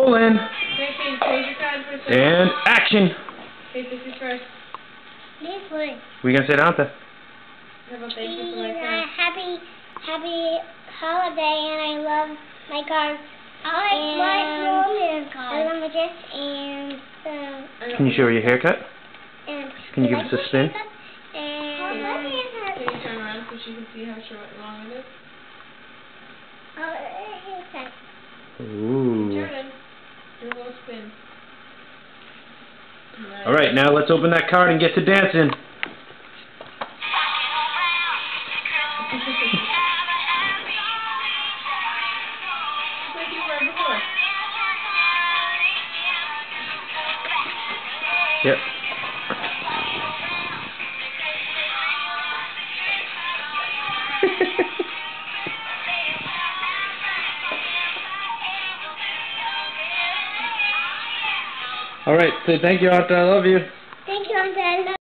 rolling. Okay, close your card for a second. And action. Okay, this is first. This one. We gonna say Dante? How about thank you for my card? Happy holiday, and I love my cards. I like my snowman cards. I love my dress, and Can you show her your haircut? and Can you give us a spin? Can you turn around so she can see how short long it is? haircut. Ooh. Turn it. Do a little spin. Nice. Alright, now let's open that card and get to dancing. Like you were before. Yep. Alright, say thank you, Arthur. I love you. Thank you, Uncle.